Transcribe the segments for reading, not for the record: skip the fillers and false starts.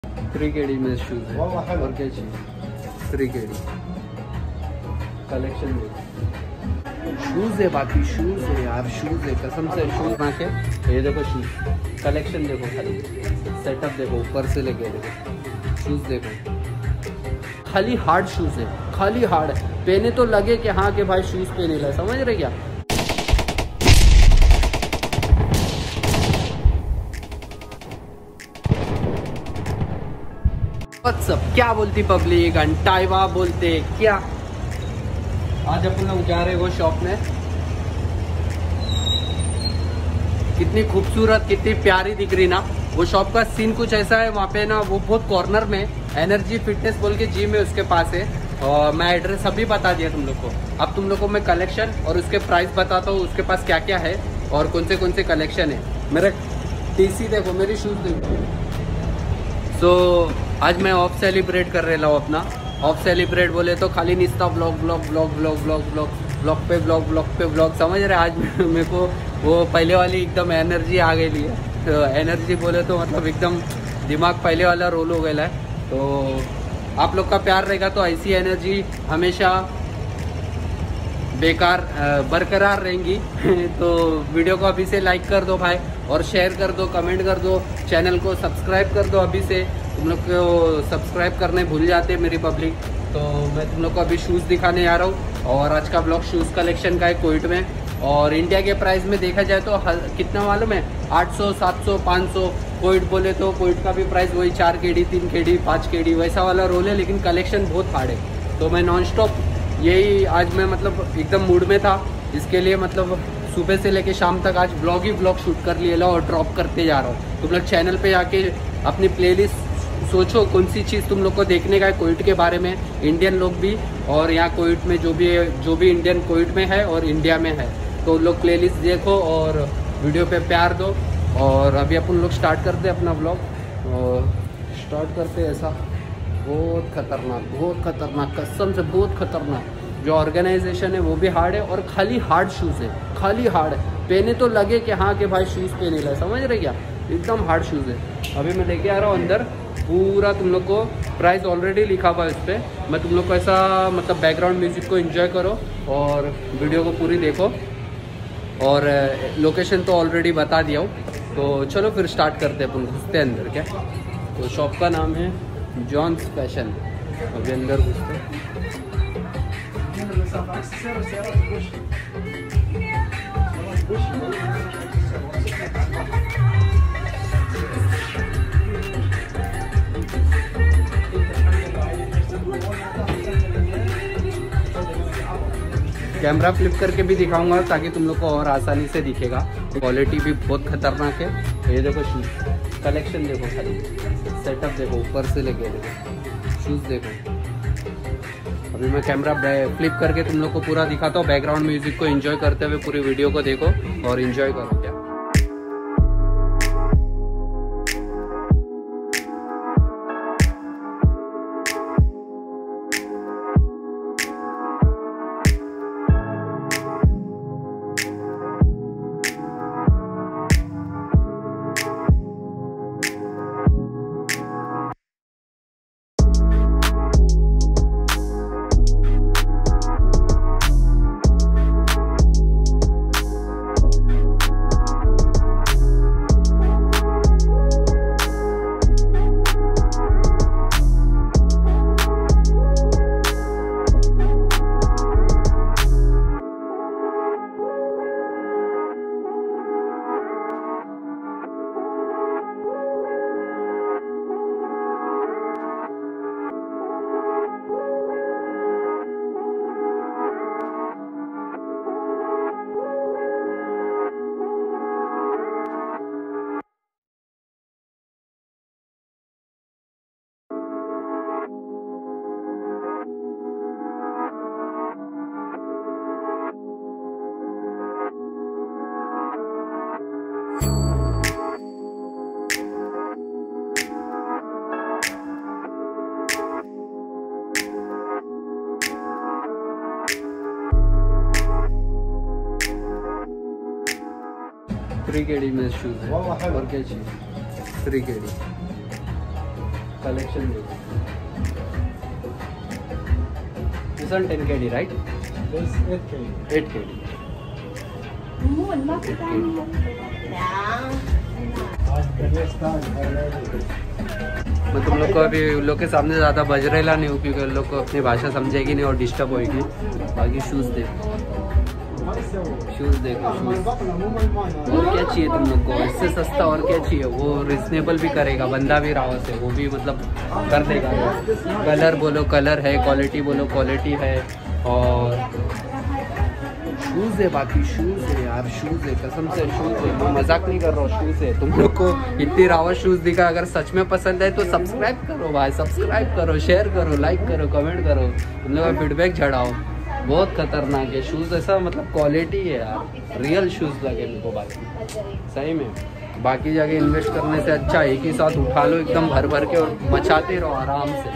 3 KD में shoes है और क्या चाहिए। 3 KD कलेक्शन में शूज है, बाकी शूज है यार, शूज है कसम से। शूज ना के ये देखो शूज कलेक्शन देखो, खाली सेटअप देखो ऊपर से लेके देखो, शूज देखो खाली हार्ड शूज है, खाली हार्ड है। पहने तो लगे कि हाँ कि भाई शूज पहने ला, समझ रहे क्या। व्हाट्सअप क्या बोलती पब्लिक, अंटाइवा बोलते क्या। आज अपन लोग जा रहे वो शॉप में, कितनी खूबसूरत कितनी प्यारी दिख रही ना। वो शॉप का सीन कुछ ऐसा है, वहाँ पे ना वो बहुत कॉर्नर में एनर्जी फिटनेस बोल के जिम है, उसके पास है। और मैं एड्रेस अभी बता दिया तुम लोग को। अब तुम लोग को मैं कलेक्शन और उसके प्राइस बताता हूँ, उसके पास क्या क्या है और कौन से कलेक्शन है। मेरा टीसी देखो, मेरी शूज देखो। सो आज मैं ऑफ सेलिब्रेट कर रहा हूँ अपना। ऑफ सेलिब्रेट बोले तो खाली निस्ता blog blog blog blog blog blog blog पे ब्लॉग ब्लॉग पे ब्लॉग, समझ रहे। आज मेरे को वो पहले वाली एकदम एनर्जी आ गई है। तो एनर्जी बोले तो मतलब एकदम दिमाग पहले वाला रोल हो गया है। तो आप लोग का प्यार रहेगा तो ऐसी एनर्जी हमेशा बरकरार रहेंगी। तो वीडियो को अभी से लाइक कर दो भाई, और शेयर कर दो, कमेंट कर दो, चैनल को सब्सक्राइब कर दो अभी से। तुम लोग को सब्सक्राइब करने भूल जाते हैं मेरी पब्लिक। तो मैं तुम लोग को अभी शूज़ दिखाने आ रहा हूँ, और आज का ब्लॉग शूज़ कलेक्शन का है कोविड में। और इंडिया के प्राइस में देखा जाए तो कितना मालूम है, 800 700 500। कोविड बोले तो कोविड का भी प्राइस वही 4 KD 3 KD 5 KD वैसा वाला रोल है, लेकिन कलेक्शन बहुत हार्ड है। तो मैं नॉन स्टॉप यही आज मैं मतलब एकदम मूड में था, इसके लिए मतलब सुबह से लेके शाम तक आज ब्लॉग ही ब्लॉग शूट कर लिए ला और ड्रॉप करते जा रहा हूँ। तुम लोग चैनल पे जाके अपनी प्लेलिस्ट सोचो कौन सी चीज़ तुम लोग को देखने का है कोविड के बारे में, इंडियन लोग भी और यहाँ कोविड में जो भी इंडियन कोविड में है और इंडिया में है, तो लोग प्लेलिस्ट देखो और वीडियो पे प्यार दो। और अभी अपन लोग स्टार्ट करते अपना ब्लॉग, और स्टार्ट करते ऐसा बहुत खतरनाक कसम से बहुत खतरनाक। जो ऑर्गेनाइजेशन है वो भी हार्ड है, और खाली हार्ड शूज़ है, खाली हार्ड है। पहने तो लगे कि हाँ कि भाई शूज़ पहने ला, समझ रहे क्या, एकदम हार्ड शूज़ है। अभी मैं लेके आ रहा हूँ अंदर, पूरा तुम लोग को प्राइस ऑलरेडी लिखा हुआ है इस पर। मैं तुम लोग को ऐसा मतलब बैकग्राउंड म्यूजिक को एंजॉय करो और वीडियो को पूरी देखो, और लोकेशन तो ऑलरेडी बता दिया हूँ। तो चलो फिर स्टार्ट करते हैं, अपन घुसते हैं अंदर क्या। तो शॉप का नाम है जॉन्स फैशन। अभी अंदर घुसते हैं। कैमरा फ्लिप करके भी दिखाऊंगा ताकि तुम लोग को और आसानी से दिखेगा। क्वालिटी भी बहुत खतरनाक है। ये देखो शूज़ कलेक्शन देखो, खाली सेटअप देखो ऊपर से लेके देखो, शूज़ देखो। अभी मैं कैमरा फ्लिप करके तुम लोग को पूरा दिखाता हूँ। बैकग्राउंड म्यूजिक को एंजॉय करते हुए पूरी वीडियो को देखो और एंजॉय करो क्या। $3 KD में शूज़ है और क्या चाहिए। 3 KD कलेक्शन देखो। This one 10 KD, right? This 8 KD. 8 KD. मैं तुम लोग को अभी उन लोग के सामने ज़्यादा बजरेला नहीं हूँ क्योंकि उन लोग को अपनी भाषा समझेगी नहीं और डिस्टर्ब होएगी। बाकी शूज़ देखो, शूज़ देखो, शूज़। और क्या चाहिए तुम लोग को? इससे सस्ता और क्या चाहिए? वो रिजनेबल भी करेगा, बंदा भी रावत है, वो भी मतलब कर देगा। कलर बोलो कलर है, क्वालिटी बोलो क्वालिटी है, और शूज़ है। बाकी शूज़ है यार, शूज़ है, कसम से शूज़ है, मैं मजाक नहीं कर रहा हूँ, शूज़ है। तुम लोग को इतनी रावत शूज़ दिखा, अगर सच में पसंद है तो सब्सक्राइब करो भाई, सब्सक्राइब करो, शेयर करो, लाइक करो, कमेंट करो, तुम लोग का फीडबैक झड़ाओ। बहुत खतरनाक है शूज़, ऐसा मतलब क्वालिटी है यार, रियल शूज़ लगे मेरे को बाकी सही में। बाकी जगह इन्वेस्ट करने से अच्छा एक ही साथ उठा लो एकदम भर भर के और मचाते रहो आराम से।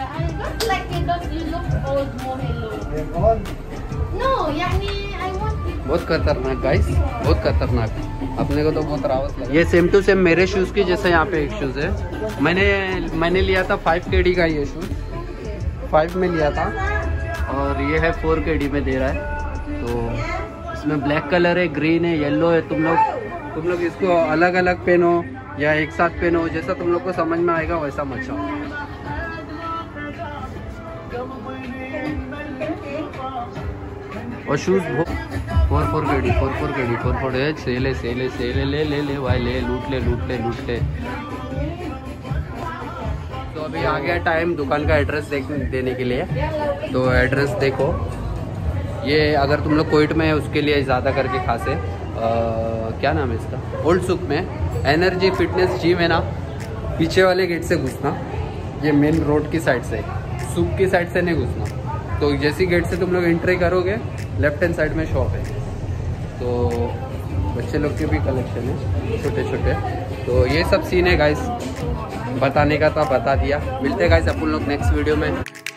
बहुत खतरनाक गाइस, बहुत खतरनाक। अपने को तो बहुत रावत लगा। ये सेम टू सेम मेरे शूज़ की जैसे यहाँ पे एक शूज़ है, मैंने लिया था 5 KD का, ये शूज़ 5 में लिया था और ये है 4 KD में दे रहा है। तो इसमें ब्लैक कलर है, ग्रीन है, येलो है। तुम लोग इसको अलग अलग पहनो या एक साथ पहनो, जैसा तुम लोग को समझ में आएगा वैसा मचाओ। और शूज़ 4 KD सेले ले भाई, ले लूट ले। तो अभी आ गया टाइम दुकान का एड्रेस देने के लिए। तो एड्रेस देखो, ये अगर तुम लोग कोइट में है उसके लिए ज़्यादा करके खास है। क्या नाम है इसका? ओल्ड सुक में एनर्जी फिटनेस जिम है ना, पीछे वाले गेट से घुसना, ये मेन रोड की साइड से, सुक की साइड से नहीं घुसना। तो जैसी गेट से तुम लोग एंट्री करोगे, लेफ्ट हैंड साइड में शॉप है। तो बच्चे लोग के भी कलेक्शन है छोटे छोटे। तो ये सब सीन है गाइस, बताने का था बता दिया। मिलते हैं गाइस अपन लोग नेक्स्ट वीडियो में।